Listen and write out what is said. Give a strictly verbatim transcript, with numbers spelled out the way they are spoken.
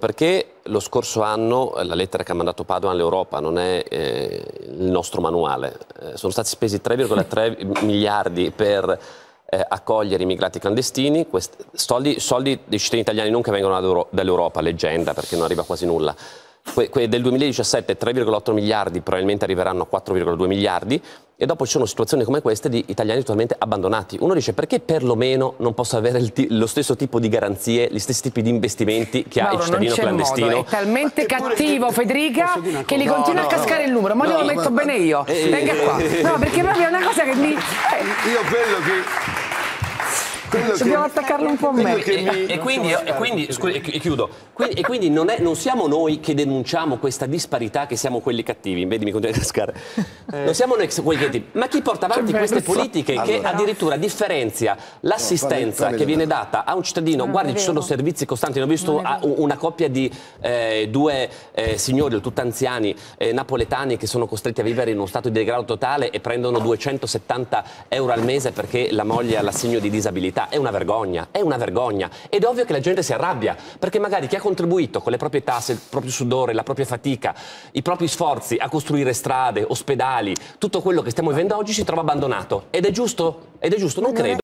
perché lo scorso anno la lettera che ha mandato Padoan all'Europa non è eh, il nostro manuale. Eh, sono stati spesi tre virgola tre miliardi per eh, accogliere immigrati clandestini, questi soldi, soldi dei cittadini italiani non che vengono dall'Europa, leggenda, perché non arriva quasi nulla. Que, que del duemiladiciassette tre virgola otto miliardi probabilmente arriveranno a quattro virgola due miliardi e dopo ci sono situazioni come queste di italiani totalmente abbandonati. Uno dice: perché perlomeno non posso avere il lo stesso tipo di garanzie, gli stessi tipi di investimenti che Mauro, ha il cittadino clandestino? Modo. È talmente cattivo, Federica, che gli continua no, a cascare no, il numero, ma no, glielo metto ma... bene io. Eh, Venga qua. No, perché proprio è una cosa che mi... Io quello che... Dobbiamo attaccarlo un po' a me. E, e, e quindi, e quindi scusi, e chiudo. Quindi, e quindi non, è, non siamo noi che denunciamo questa disparità, che siamo quelli cattivi. Vedi, mi continua a cascare. Eh. Non siamo noi quelli cattivi, ma chi porta avanti queste politiche allora. che addirittura differenzia l'assistenza che viene data a un cittadino. Guardi, ci sono servizi costanti. Ho visto una coppia di eh, due eh, signori, tutti anziani, eh, napoletani, che sono costretti a vivere in uno stato di degrado totale e prendono duecentosettanta euro al mese perché la moglie ha l'assegno di disabilità. È una vergogna, è una vergogna. Ed è ovvio che la gente si arrabbia, perché magari chi ha contribuito con le proprie tasse, il proprio sudore, la propria fatica, i propri sforzi a costruire strade, ospedali, tutto quello che stiamo vivendo oggi si trova abbandonato. Ed è giusto? Ed è giusto? Non credo.